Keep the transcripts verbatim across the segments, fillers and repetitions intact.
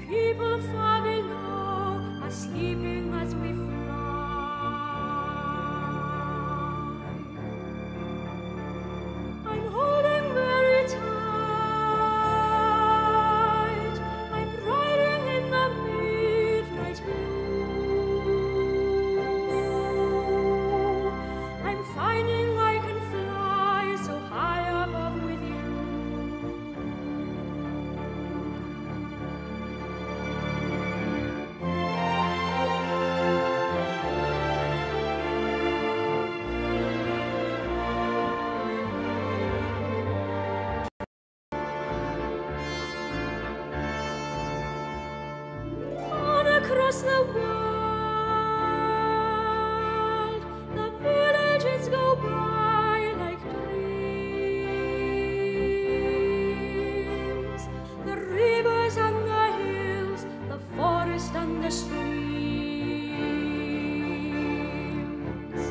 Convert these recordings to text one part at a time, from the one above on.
people far below are sleeping as we fly. I'm holding very tight. I'm riding in the midnight blue. I'm finding I can fly so high above with you. Across the world, the villages go by like dreams. The rivers and the hills, the forest and the streams.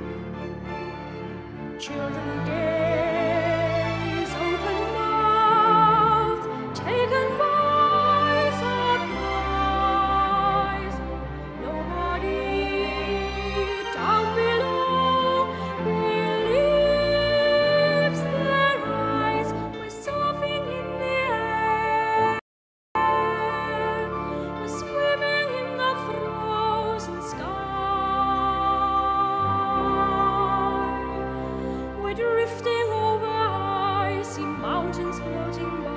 Children gaze open mouthed, taken by surprise. Nobody down below believes their eyes. We're surfing in the air, we're swimming in the frozen sky. We're drifting over icy mountains floating by.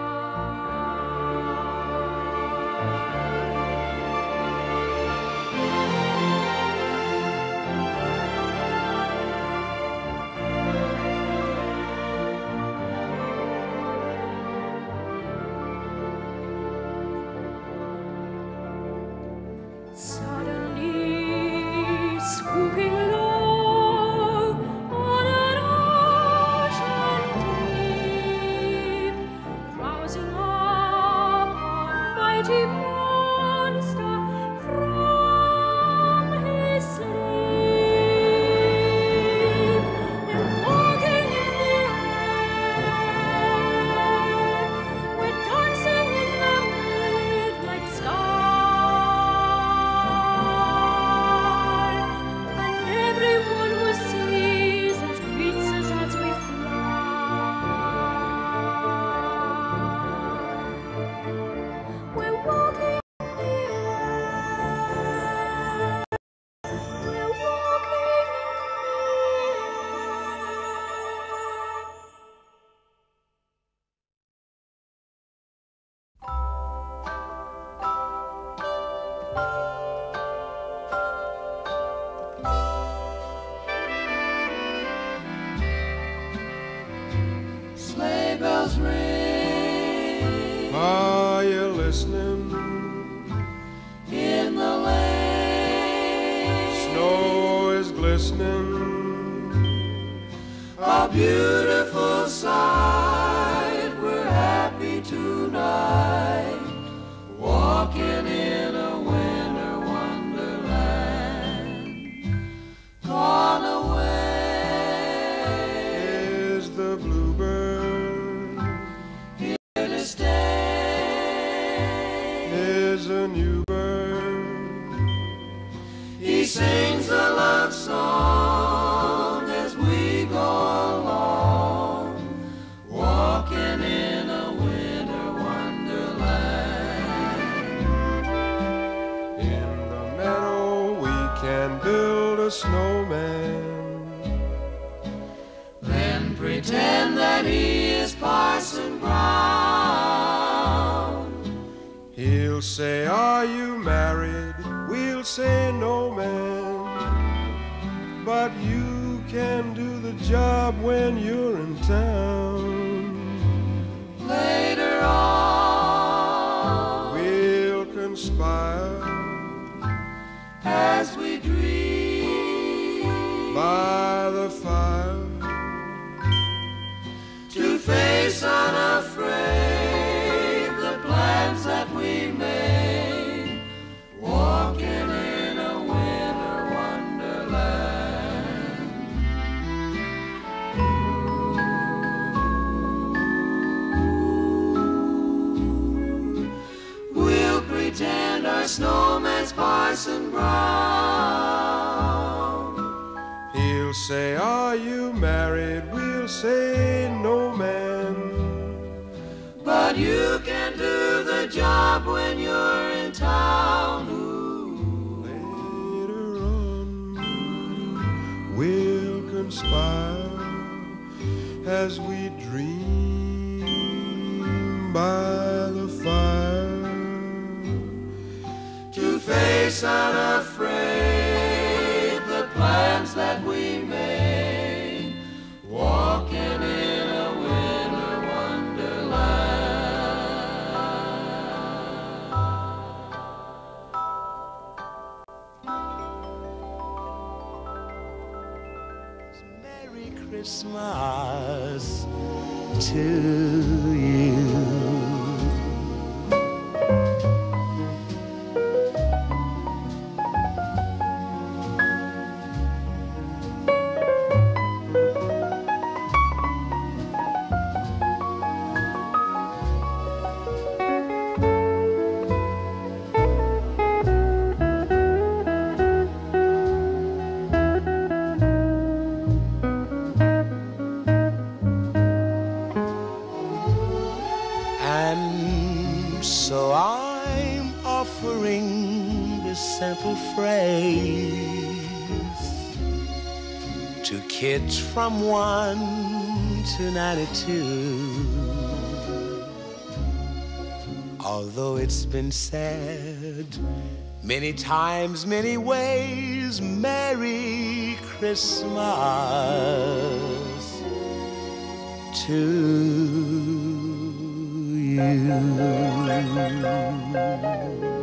Suddenly swooping low on an ocean deep, rousing up a mighty monster from his sleep. We're walking in the air, we're dancing in the midnight sky, and everyone who sees us greets us as we fly. We're walking in the air, we're walking in the Sleigh bells ring. Are you listening? In the lane. Snow is glistening. A beautiful sight. We're happy tonight. Walking in a winter wonderland. Gone away Is the bluebird? here to stay. Is a new bird? He sings a love song as we go along, walking in a winter wonderland. In the meadow we can build a snowman. Then pretend that he is Parson Brown. He'll say, are you married? We'll say, no, man. But you can do the job when you're in town. Later on, We'll conspire as we dream by the fire to face unafraid the plans that we made, walking in a winter wonderland. We'll our snowman's Parson Brown. He'll say, are you married? We'll say, no, man. But you can do the job when you're in town. Ooh. Later on, we'll conspire as we dream by the fire to face unafraid the plans that we made, walking in a winter wonderland. Merry Christmas to you. So I'm offering this simple phrase to kids from one to ninety-two. Although it's been said many times, many ways, Merry Christmas to you.